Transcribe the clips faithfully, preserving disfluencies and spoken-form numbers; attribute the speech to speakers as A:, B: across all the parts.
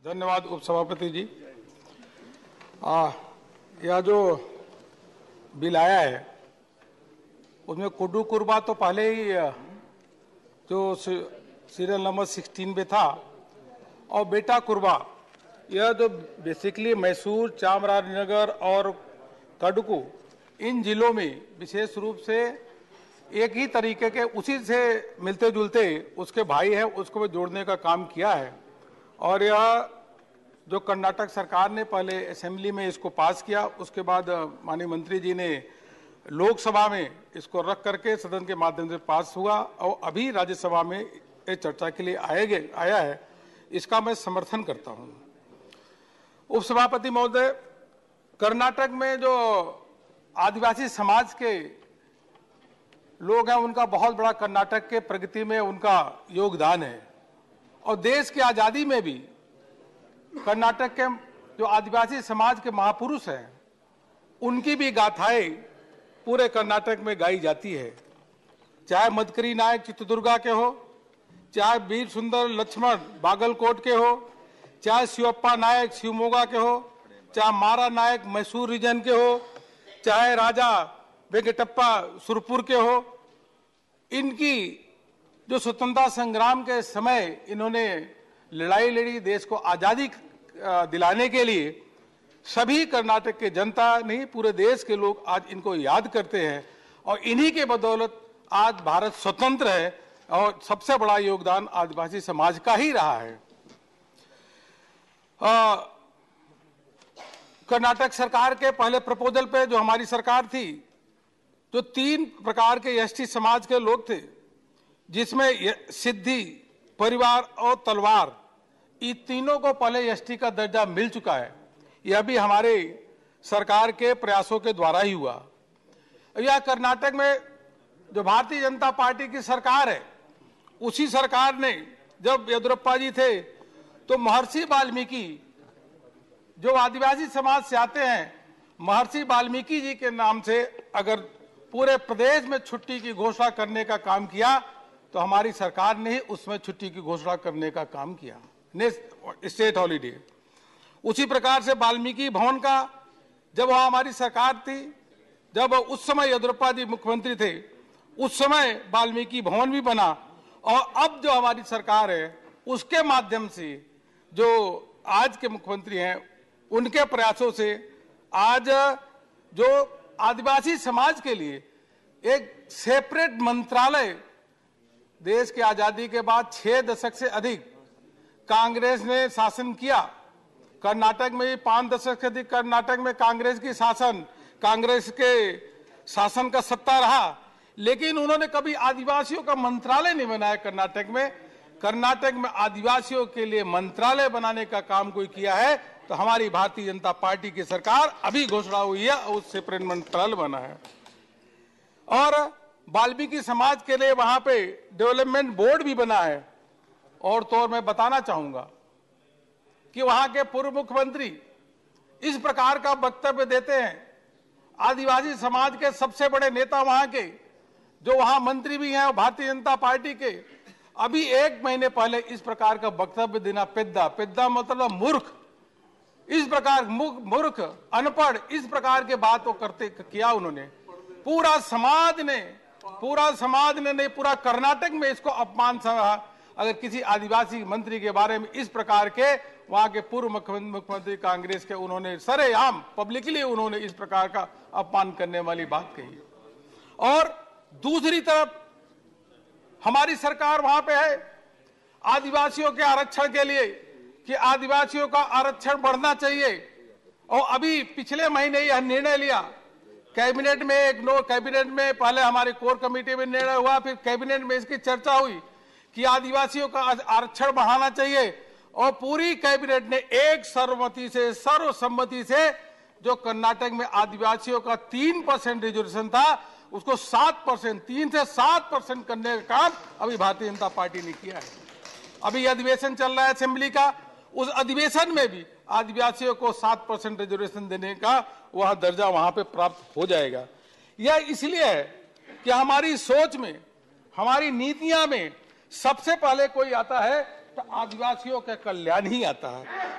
A: धन्यवाद उपसभापति जी। आ, यह जो बिल आया है उसमें कुड्डू कुरबा तो पहले ही जो सीरियल नंबर सोलह पे था, और बेटा कुरबा यह जो बेसिकली मैसूर, चामराजनगर और कडकू इन जिलों में विशेष रूप से एक ही तरीके के उसी से मिलते जुलते उसके भाई है उसको जोड़ने का काम किया है। और यह जो कर्नाटक सरकार ने पहले असेंबली में इसको पास किया, उसके बाद माननीय मंत्री जी ने लोकसभा में इसको रख करके सदन के माध्यम से पास हुआ और अभी राज्यसभा में ये चर्चा के लिए आए आया है। इसका मैं समर्थन करता हूं। उपसभापति महोदय, कर्नाटक में जो आदिवासी समाज के लोग हैं उनका बहुत बड़ा कर्नाटक के प्रगति में उनका योगदान है, और देश की आजादी में भी कर्नाटक के जो आदिवासी समाज के महापुरुष हैं उनकी भी गाथाएं पूरे कर्नाटक में गाई जाती है। चाहे मदकरी नायक चित्रदुर्गा के हो, चाहे वीर सुंदर लक्ष्मण बागलकोट के हो, चाहे शिवप्पा नायक शिवमोगा के हो, चाहे मारा नायक मैसूर रीजन के हो, चाहे राजा वेंकटप्पा सुरपुर के हो, इनकी जो स्वतंत्रता संग्राम के समय इन्होंने लड़ाई लड़ी देश को आजादी दिलाने के लिए, सभी कर्नाटक के जनता नहीं पूरे देश के लोग आज इनको याद करते हैं, और इन्हीं के बदौलत आज भारत स्वतंत्र है और सबसे बड़ा योगदान आदिवासी समाज का ही रहा है। कर्नाटक सरकार के पहले प्रपोजल पे जो हमारी सरकार थी, जो तीन प्रकार के एसटी समाज के लोग थे, जिसमें सिद्धि, परिवार और तलवार, ये तीनों को पहले एसटी का दर्जा मिल चुका है। यह भी हमारे सरकार के प्रयासों के द्वारा ही हुआ। यह कर्नाटक में जो भारतीय जनता पार्टी की सरकार है, उसी सरकार ने जब येदियुरप्पा जी थे तो महर्षि वाल्मीकि जो आदिवासी समाज से आते हैं, महर्षि वाल्मीकि जी के नाम से अगर पूरे प्रदेश में छुट्टी की घोषणा करने का काम किया तो हमारी सरकार ने ही उसमें छुट्टी की घोषणा करने का काम किया, स्टेट हॉलीडे। उसी प्रकार से वाल्मीकि भवन का जब वहां हमारी सरकार थी, जब उस समय येदियुरप्पा जी मुख्यमंत्री थे, उस समय वाल्मीकि भवन भी बना, और अब जो हमारी सरकार है उसके माध्यम से जो आज के मुख्यमंत्री हैं उनके प्रयासों से आज जो आदिवासी समाज के लिए एक सेपरेट मंत्रालय, देश की आजादी के बाद छह दशक से अधिक कांग्रेस ने शासन किया, कर्नाटक में पांच दशक से अधिक कर्नाटक में कांग्रेस की शासन कांग्रेस के शासन का सत्ता रहा, लेकिन उन्होंने कभी आदिवासियों का मंत्रालय नहीं बनाया। कर्नाटक में कर्नाटक में आदिवासियों के लिए मंत्रालय बनाने का काम कोई किया है तो हमारी भारतीय जनता पार्टी की सरकार अभी घोषणा हुई है और सेपरेट मंत्रालय बना है। और वाल्मीकि समाज के लिए वहां पे डेवलपमेंट बोर्ड भी बना है। और तो और मैं बताना चाहूंगा कि वहां के पूर्व मुख्यमंत्री इस प्रकार का वक्तव्य देते हैं, आदिवासी समाज के सबसे बड़े नेता वहां के जो वहां मंत्री भी हैं भारतीय जनता पार्टी के, अभी एक महीने पहले इस प्रकार का वक्तव्य देना, पेद्दा पेद्दा मतलब मूर्ख, इस प्रकार मूर्ख अनपढ़ इस प्रकार के बात वो करते किया उन्होंने। पूरा समाज ने पूरा समाज ने नहीं पूरा कर्नाटक में इसको अपमान समझा। अगर किसी आदिवासी मंत्री के बारे में इस प्रकार के वहां के पूर्व मुख्यमंत्री कांग्रेस के उन्होंने सरेआम पब्लिकली उन्होंने इस प्रकार का अपमान करने वाली बात कही। और दूसरी तरफ हमारी सरकार वहां पे है आदिवासियों के आरक्षण के लिए कि आदिवासियों का आरक्षण बढ़ना चाहिए, और अभी पिछले महीने यह निर्णय लिया कैबिनेट में, एक नो कैबिनेट में पहले हमारे कोर कमेटी में निर्णय हुआ, फिर कैबिनेट में इसकी चर्चा हुई कि आदिवासियों का आरक्षण बढ़ाना चाहिए, और पूरी कैबिनेट ने एक सर्वमति से सर्वसम्मति से जो कर्नाटक में आदिवासियों का तीन परसेंट रिजर्वेशन था उसको सात परसेंट तीन से सात परसेंट करने का काम अभी भारतीय जनता पार्टी ने किया है। अभी अधिवेशन चल रहा है असेंबली का, उस अधिवेशन में भी आदिवासियों को सात परसेंट रिजर्वेशन देने का वह दर्जा वहां पे प्राप्त हो जाएगा। यह इसलिए है कि हमारी सोच में, हमारी नीतियां में सबसे पहले कोई आता है तो आदिवासियों का कल्याण ही आता है।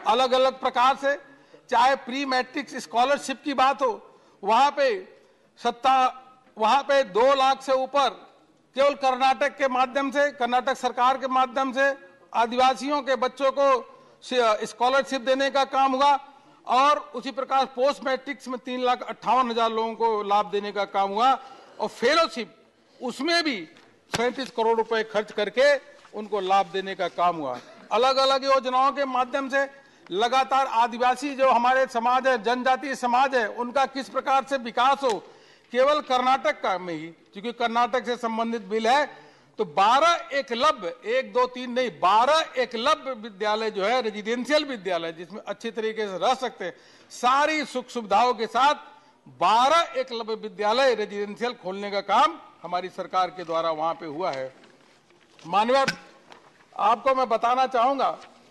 A: अलग अलग प्रकार से, चाहे प्री मैट्रिक स्कॉलरशिप की बात हो, वहां पे सत्ता वहां पे दो लाख से ऊपर केवल कर्नाटक के माध्यम से, कर्नाटक सरकार के माध्यम से आदिवासियों के बच्चों को स्कॉलरशिप देने का काम हुआ। और उसी प्रकार पोस्ट मैट्रिक्स में तीन लाख अट्ठावन हजार लोगों को लाभ देने का काम हुआ। और फेलोशिप, उसमें भी सैंतीस करोड़ रुपए खर्च करके उनको लाभ देने का काम हुआ। अलग अलग योजनाओं के माध्यम से लगातार आदिवासी जो हमारे समाज है, जनजातीय समाज है, उनका किस प्रकार से विकास हो। केवल कर्नाटक का में ही, क्योंकि कर्नाटक से संबंधित बिल है, तो बारह एकलव्य, एक दो तीन नहीं, बारह एकलव्य विद्यालय जो है, रेजिडेंशियल विद्यालय जिसमें अच्छी तरीके से रह सकते हैं, सारी सुख सुविधाओं के साथ बारह एकलव्य विद्यालय रेजिडेंशियल खोलने का काम हमारी सरकार के द्वारा वहां पे हुआ है। माननीय, आपको मैं बताना चाहूंगा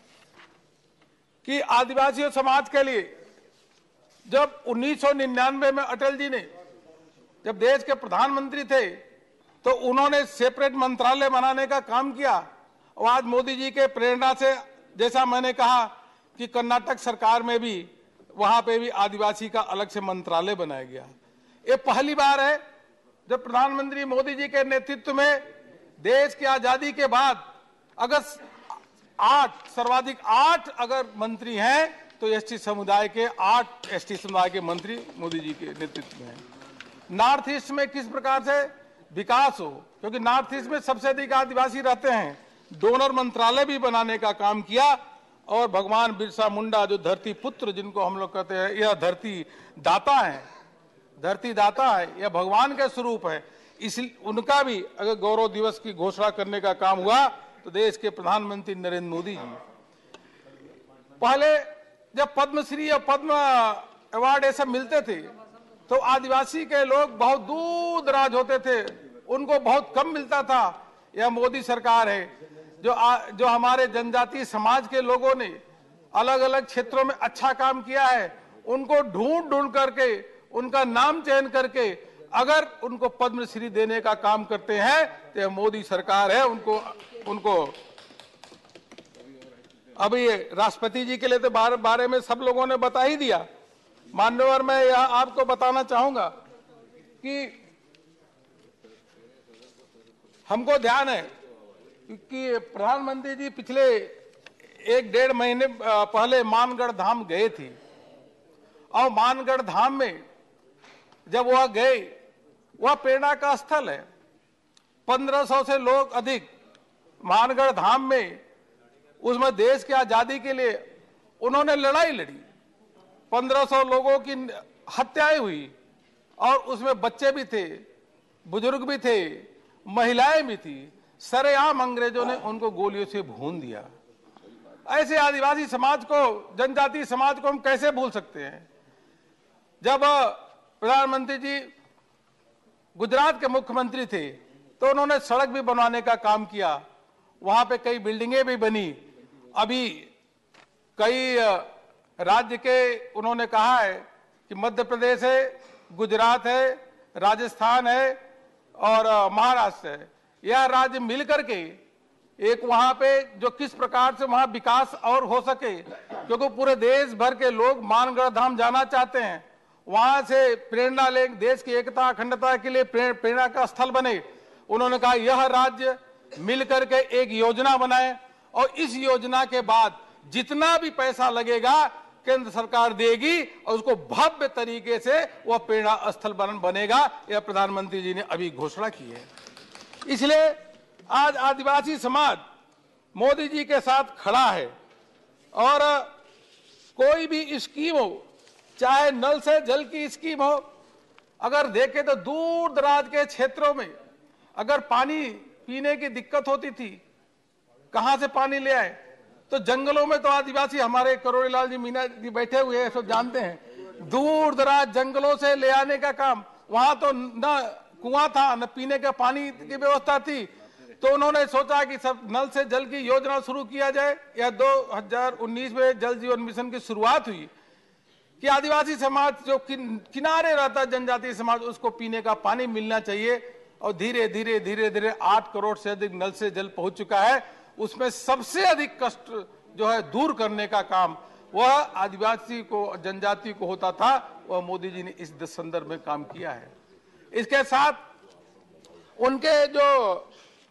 A: कि आदिवासी समाज के लिए जब उन्नीस सौ निन्यानवे में अटल जी ने जब देश के प्रधानमंत्री थे, तो उन्होंने सेपरेट मंत्रालय बनाने का काम किया। और आज मोदी जी के प्रेरणा से, जैसा मैंने कहा कि कर्नाटक सरकार में भी वहां पे भी आदिवासी का अलग से मंत्रालय बनाया गया। ये पहली बार है जब प्रधानमंत्री मोदी जी के नेतृत्व में देश की आजादी के बाद अगर आठ सर्वाधिक आठ अगर मंत्री हैं, तो एसटी समुदाय के आठ एसटी समुदाय के मंत्री मोदी जी के नेतृत्व में हैं। नॉर्थ ईस्ट में किस प्रकार से विकास हो, क्योंकि नॉर्थ ईस्ट में सबसे अधिक आदिवासी रहते हैं, डोनर मंत्रालय भी बनाने का काम किया। और भगवान बिरसा मुंडा जो धरती पुत्र जिनको हम लोग कहते हैं, यह धरती दाता है, धरती दाता है, यह भगवान के स्वरूप है, इसलिए उनका भी अगर गौरव दिवस की घोषणा करने का काम हुआ, तो देश के प्रधानमंत्री नरेंद्र मोदी जी, पहले जब पद्मश्री और पद्म अवार्ड ऐसा मिलते थे, तो आदिवासी के लोग बहुत दूर दराज होते थे, उनको बहुत कम मिलता था। यह मोदी सरकार है जो आ, जो हमारे जनजातीय समाज के लोगों ने अलग अलग क्षेत्रों में अच्छा काम किया है, उनको ढूंढ ढूंढ करके उनका नाम चयन करके अगर उनको पद्मश्री देने का काम करते हैं, तो यह मोदी सरकार है। उनको उनको अभी राष्ट्रपति जी के लिए तो बारे, बारे में सब लोगों ने बता ही दिया। मान्यवर, मैं यह आपको बताना चाहूंगा कि हमको ध्यान है कि प्रधानमंत्री जी पिछले एक डेढ़ महीने पहले मानगढ़ धाम गए थे। और मानगढ़ धाम में जब वह गए, वह प्रेरणा का स्थल है। पंद्रह सौ से लोग अधिक मानगढ़ धाम में, उसमें देश की आजादी के लिए उन्होंने लड़ाई लड़ी। पंद्रह सौ लोगों की हत्याएं हुई और उसमें बच्चे भी थे, बुजुर्ग भी थे, महिलाएं भी थी। सरेआम अंग्रेजों ने उनको गोलियों से भून दिया। ऐसे आदिवासी समाज को, जनजातीय समाज को हम कैसे भूल सकते हैं। जब प्रधानमंत्री जी गुजरात के मुख्यमंत्री थे, तो उन्होंने सड़क भी बनवाने का काम किया, वहां पे कई बिल्डिंगें भी बनी। अभी कई राज्य के उन्होंने कहा है कि मध्य प्रदेश है, गुजरात है, राजस्थान है और महाराष्ट्र है, यह राज्य मिलकर के एक वहां पे जो किस प्रकार से वहां विकास और हो सके, क्योंकि पूरे देश भर के लोग मानगढ़ धाम जाना चाहते हैं, वहां से प्रेरणा ले, देश की एकता अखंडता के लिए प्रेरणा का स्थल बने। उन्होंने कहा यह राज्य मिलकर के एक योजना बनाए और इस योजना के बाद जितना भी पैसा लगेगा केंद्र सरकार देगी और उसको भव्य तरीके से वह प्रेरणा स्थल बन बनेगा। यह प्रधानमंत्री जी ने अभी घोषणा की है। इसलिए आज आदिवासी समाज मोदी जी के साथ खड़ा है। और कोई भी स्कीम हो, चाहे नल से जल की स्कीम हो, अगर देखें तो दूर दराज के क्षेत्रों में अगर पानी पीने की दिक्कत होती थी, कहां से पानी ले आए, तो जंगलों में तो आदिवासी हमारे करोड़ीलाल जी मीना जी बैठे हुए हैं, सब जानते हैं, दूर दराज जंगलों से ले आने का काम। वहां तो न कुआं था न पीने के पानी की व्यवस्था थी, तो उन्होंने सोचा कि सब नल से जल की योजना शुरू किया जाए। यह दो हजार उन्नीस में जल जीवन मिशन की शुरुआत हुई कि आदिवासी समाज जो किन, किनारे रहता जनजातीय समाज, उसको पीने का पानी मिलना चाहिए। और धीरे धीरे धीरे धीरे आठ करोड़ से अधिक नल से जल पहुंच चुका है। उसमें सबसे अधिक कष्ट जो है दूर करने का काम वह आदिवासी को, जनजाति को होता था, वह मोदी जी ने इस संदर्भ में काम किया है। इसके साथ उनके जो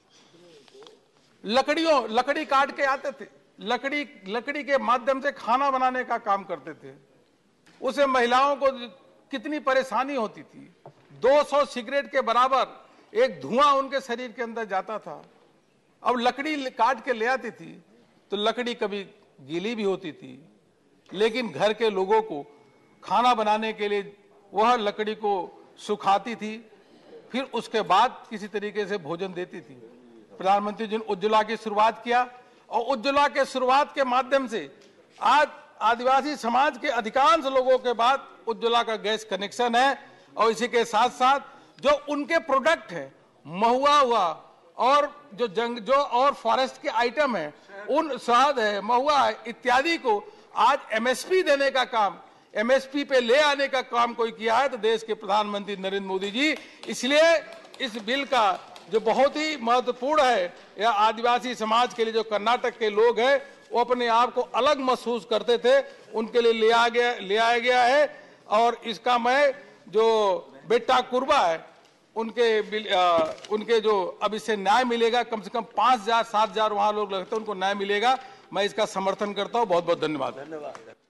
A: लकड़ियों लकड़ी काट के आते थे, लकड़ी लकड़ी के माध्यम से खाना बनाने का काम करते थे, उसे महिलाओं को कितनी परेशानी होती थी। दो सौ सिगरेट के बराबर एक धुआं उनके शरीर के अंदर जाता था। अब लकड़ी काट के ले आती थी तो लकड़ी कभी गीली भी होती थी, लेकिन घर के लोगों को खाना बनाने के लिए वह लकड़ी को सुखाती थी, फिर उसके बाद किसी तरीके से भोजन देती थी। प्रधानमंत्री जी ने उज्ज्वला की शुरुआत किया और उज्ज्वला के शुरुआत के माध्यम से आज आदिवासी समाज के अधिकांश लोगों के बाद उज्ज्वला का गैस कनेक्शन है। और इसी के साथ साथ जो उनके प्रोडक्ट है, महुआ हुआ और जो जंग जो और फॉरेस्ट के आइटम है, उन शहद है, महुआ है इत्यादि को आज एमएसपी देने का काम, एमएसपी पे ले आने का काम कोई किया है तो देश के प्रधानमंत्री नरेंद्र मोदी जी। इसलिए इस बिल का जो बहुत ही महत्वपूर्ण है, यह आदिवासी समाज के लिए, जो कर्नाटक के लोग हैं वो अपने आप को अलग महसूस करते थे, उनके लिए ले आ गया ले आया गया है। और इसका मैं जो बेटा कुर्बा है उनके बिल, आ, उनके जो अब इससे न्याय मिलेगा, कम से कम पांच हजार सात हजार वहां लोग लगते हैं, उनको न्याय मिलेगा। मैं इसका समर्थन करता हूं। बहुत बहुत धन्यवाद।
B: धन्यवाद।